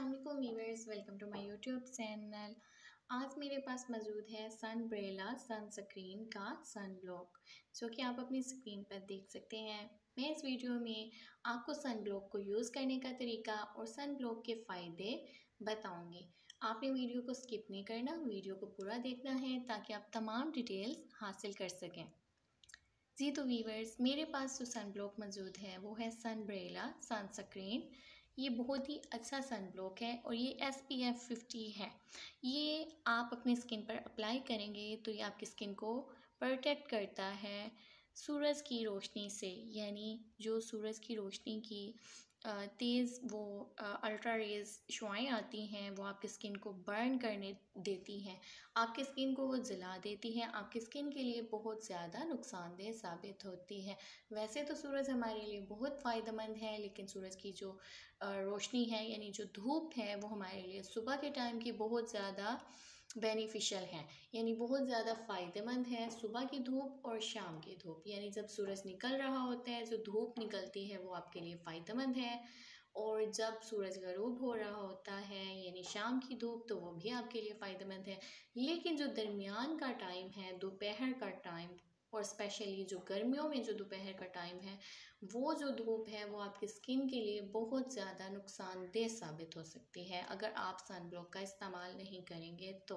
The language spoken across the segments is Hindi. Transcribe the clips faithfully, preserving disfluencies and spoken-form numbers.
अस्सलाम वालेकुम viewers, welcome to my YouTube channel. आज मेरे पास मौजूद है सनब्रेला सनस्क्रीन का सन ब्लॉक, जो कि आप अपनी स्क्रीन पर देख सकते हैं। मैं इस वीडियो में आपको सन ब्लॉक को यूज़ करने का तरीका और सन ब्लॉक के फ़ायदे बताऊंगी। आपने वीडियो को स्किप नहीं करना, वीडियो को पूरा देखना है ताकि आप तमाम डिटेल्स हासिल कर सकें। जी तो वीवर्स, मेरे पास जो सन ब्लॉक मौजूद है वो है सनब्रेला सनस्क्रीन। ये बहुत ही अच्छा सन ब्लॉक है और ये एस पी एफ फिफ्टी है। ये आप अपनी स्किन पर अप्लाई करेंगे तो ये आपकी स्किन को प्रोटेक्ट करता है सूरज की रोशनी से, यानी जो सूरज की रोशनी की तेज़ वो अल्ट्रा रेज शुआएँ आती हैं वो आपकी स्किन को बर्न करने देती हैं, आपकी स्किन को वो जला देती हैं, आपकी स्किन के लिए बहुत ज़्यादा नुकसानदेह साबित होती है। वैसे तो सूरज हमारे लिए बहुत फ़ायदेमंद है, लेकिन सूरज की जो रोशनी है यानी जो धूप है वो हमारे लिए सुबह के टाइम की बहुत ज़्यादा बेनिफिशियल है, यानी बहुत ज़्यादा फ़ायदेमंद है। सुबह की धूप और शाम की धूप, यानी जब सूरज निकल रहा होता है जो धूप निकलती है वो आपके लिए फ़ायदेमंद है, और जब सूरज ग़रूब हो रहा होता है यानी शाम की धूप तो वो भी आपके लिए फ़ायदेमंद है। लेकिन जो दरमियान का टाइम है, दोपहर का टाइम, और स्पेशली जो गर्मियों में जो दोपहर का टाइम है, वो जो धूप है वो आपकी स्किन के लिए बहुत ज़्यादा नुकसानदेह साबित हो सकती है अगर आप सन ब्लॉक का इस्तेमाल नहीं करेंगे तो।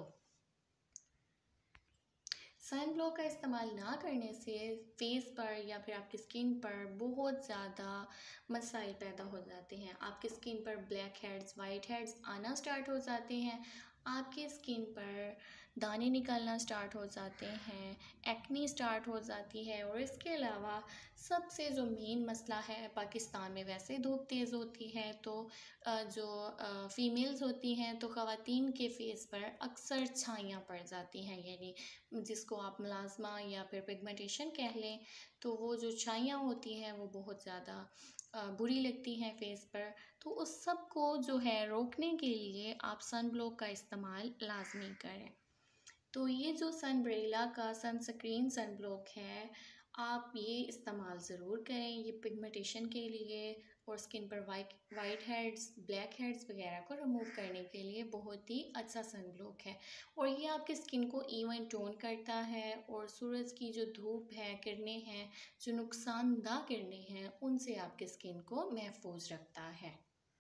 सन ब्लॉक का इस्तेमाल ना करने से फेस पर या फिर आपकी स्किन पर बहुत ज़्यादा मसाइल पैदा हो जाते हैं। आपकी स्किन पर ब्लैक हेड्स, वाइट हेड्स आना स्टार्ट हो जाते हैं, आपकी स्किन पर दाने निकलना स्टार्ट हो जाते हैं, एक्नी स्टार्ट हो जाती है। और इसके अलावा सबसे जो मेन मसला है, पाकिस्तान में वैसे धूप तेज़ होती है तो जो फ़ीमेल्स होती हैं तो ख़वातीन के फेस पर अक्सर छाइयाँ पड़ जाती हैं, यानी जिसको आप मलाज़मा या फिर पिगमेंटेशन कह लें, तो वो जो छाइयाँ होती हैं वो बहुत ज़्यादा बुरी लगती हैं फेस पर। तो उस सब को जो है रोकने के लिए आप सन ब्लॉक का इस्तेमाल लाजमी करें। तो ये जो सनब्रेला का सनस्क्रीन सन ब्लॉक है, आप ये इस्तेमाल ज़रूर करें। ये पिगमेंटेशन के लिए और स्किन पर white whiteheads, blackheads वगैरह को रिमूव करने के लिए बहुत ही अच्छा सन ब्लॉक है। और ये आपकी स्किन को इवन टोन करता है और सूरज की जो धूप है, किरणें हैं, जो नुकसानदा किरणें हैं, उनसे आपकी स्किन को महफूज रखता है।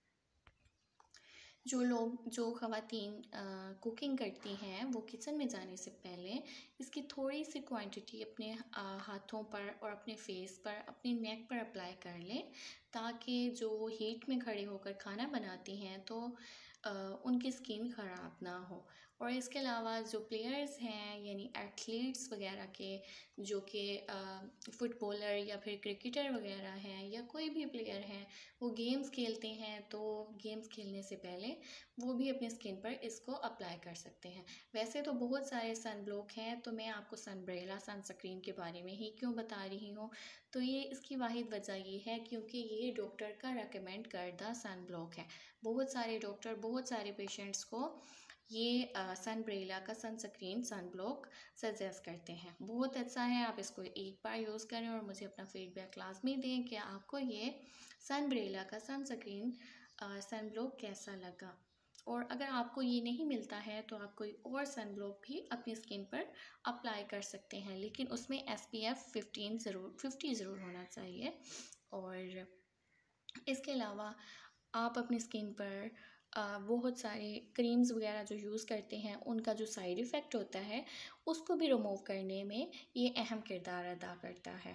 जो लोग जो ख़वातीन कुकिंग करती हैं वो किचन में जाने से पहले इसकी थोड़ी सी क्वांटिटी अपने हाथों पर और अपने फेस पर, अपने नेक पर अप्लाई कर लें, ताकि जो वो हीट में खड़े होकर खाना बनाती हैं तो आ, उनकी स्किन ख़राब ना हो। और इसके अलावा जो प्लेयर्स हैं यानी एथलीट्स वगैरह के, जो कि फ़ुटबॉलर या फिर क्रिकेटर वगैरह हैं या कोई भी प्लेयर हैं, वो गेम्स खेलते हैं तो गेम्स खेलने से पहले वो भी अपनी स्किन पर इसको अप्लाई कर सकते हैं। वैसे तो बहुत सारे सन ब्लॉक हैं, तो मैं आपको सनब्रेला सनस्क्रीन के बारे में ही क्यों बता रही हूँ, तो ये इसकी वाहिद वजह ये है क्योंकि ये डॉक्टर का रेकमेंड करदा सन ब्लॉक है। बहुत सारे डॉक्टर बहुत सारे पेशेंट्स को ये सनब्रेला का सनस्क्रीन सन ब्लॉक सजेस्ट करते हैं। बहुत अच्छा है, आप इसको एक बार यूज़ करें और मुझे अपना फीडबैक लाजमी दें कि आपको ये सनब्रेला का सनस्क्रीन सन ब्लॉक कैसा लगा। और अगर आपको ये नहीं मिलता है तो आप कोई और सन ब्लॉक भी अपनी स्किन पर अप्लाई कर सकते हैं, लेकिन उसमें एस पी एफ फिफ्टीन ज़रूर फिफ्टी ज़रूर होना चाहिए। और इसके अलावा आप अपनी स्किन पर बहुत सारे क्रीम्स वगैरह जो यूज़ करते हैं उनका जो साइड इफ़ेक्ट होता है उसको भी रिमूव करने में ये अहम किरदार अदा करता है।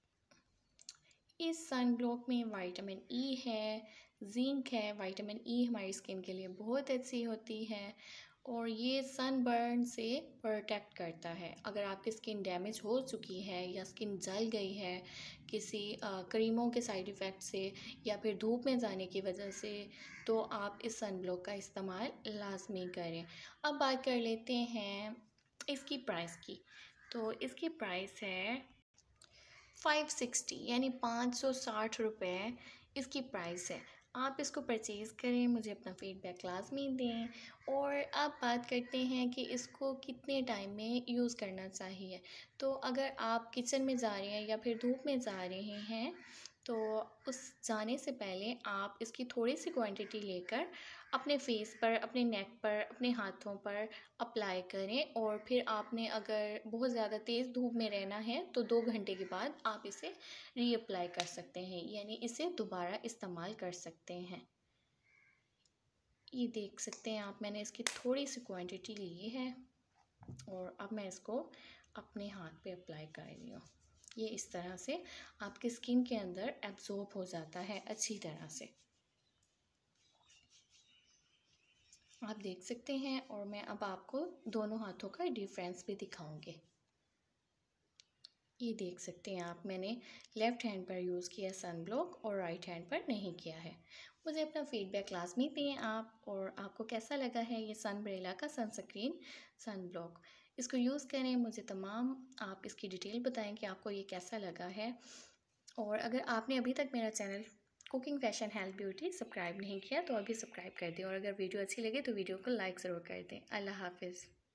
इस सन ब्लॉक में विटामिन ई है, जिंक है। विटामिन ई हमारी स्किन के लिए बहुत अच्छी होती है और ये सन बर्न से प्रोटेक्ट करता है। अगर आपकी स्किन डैमेज हो चुकी है या स्किन जल गई है किसी क्रीमों के साइड इफ़ेक्ट से या फिर धूप में जाने की वजह से, तो आप इस सन ब्लॉक का इस्तेमाल लाजमी करें। अब बात कर लेते हैं इसकी प्राइस की। तो इसकी प्राइस है फाइव सिक्सटी, यानी पाँच सौ साठ रुपये इसकी प्राइस है। आप इसको परचेज़ करें, मुझे अपना फ़ीडबैक लाजमी दें। और अब बात करते हैं कि इसको कितने टाइम में यूज़ करना चाहिए। तो अगर आप किचन में जा रहे हैं या फिर धूप में जा रहे हैं तो उस जाने से पहले आप इसकी थोड़ी सी क्वांटिटी लेकर अपने फेस पर, अपने नेक पर, अपने हाथों पर अप्लाई करें और फिर आपने अगर बहुत ज़्यादा तेज़ धूप में रहना है तो दो घंटे के बाद आप इसे रीअप्लाई कर सकते हैं, यानी इसे दोबारा इस्तेमाल कर सकते हैं। ये देख सकते हैं आप, मैंने इसकी थोड़ी सी क्वांटिटी ली है और अब मैं इसको अपने हाथ पे अप्लाई कर रही हूँ। ये इस तरह से आपकी स्किन के अंदर एब्जॉर्ब हो जाता है अच्छी तरह से, आप देख सकते हैं। और मैं अब आपको दोनों हाथों का डिफरेंस भी दिखाऊंगी। ये देख सकते हैं आप, मैंने लेफ़्ट हैंड पर यूज़ किया सन ब्लॉक और राइट हैंड पर नहीं किया है। मुझे अपना फीडबैक लाजमी दें आप, और आपको कैसा लगा है ये सनब्रेला का सनस्क्रीन सन ब्लॉक। इसको यूज़ करें, मुझे तमाम आप इसकी डिटेल बताएं कि आपको ये कैसा लगा है। और अगर आपने अभी तक मेरा channel cooking fashion health beauty subscribe नहीं किया तो अभी सब्सक्राइब कर दें, और अगर वीडियो अच्छी लगे तो वीडियो को लाइक ज़रूर कर दें। अल्लाह हाफिज़।